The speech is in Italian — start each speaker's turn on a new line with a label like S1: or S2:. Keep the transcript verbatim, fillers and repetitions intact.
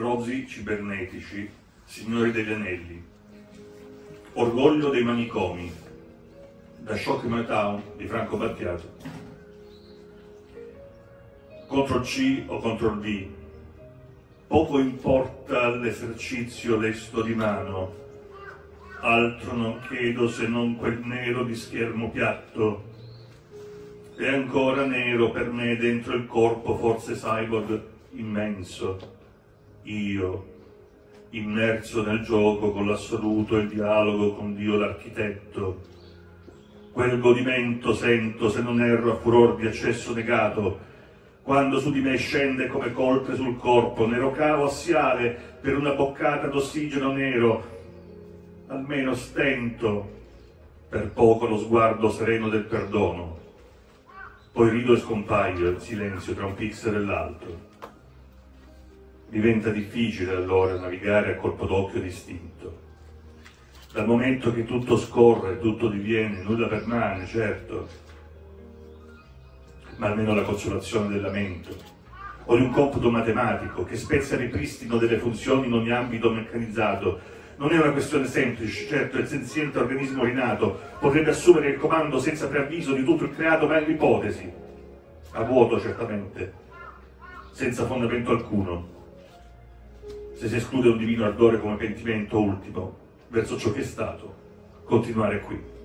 S1: rozzi cibernetici, signori degli anelli, orgoglio dei manicomi, da Shock My Town di Franco Battiato. Contro C o contro D, poco importa l'esercizio lesto di mano, altro non chiedo se non quel nero di schermo piatto, e ancora nero per me dentro il corpo forse cyborg immenso, io, immerso nel gioco con l'assoluto e il dialogo con Dio l'architetto. Quel godimento sento, se non erro, a furor di accesso negato, quando su di me scende come coltre sul corpo, nero cavo assiale per una boccata d'ossigeno nero, almeno stento, per poco lo sguardo sereno del perdono. Poi rido e scompaio, il silenzio tra un pixel e l'altro. Diventa difficile allora navigare a colpo d'occhio distinto. Dal momento che tutto scorre, tutto diviene, nulla permane, certo, ma almeno la consolazione del lamento, o di un computo matematico che spezza il ripristino delle funzioni in ogni ambito meccanizzato. Non è una questione semplice, certo il senziente organismo rinato potrebbe assumere il comando senza preavviso di tutto il creato, ma è l'ipotesi, a vuoto certamente, senza fondamento alcuno, se si esclude un divino ardore come pentimento ultimo verso ciò che è stato, continuare qui.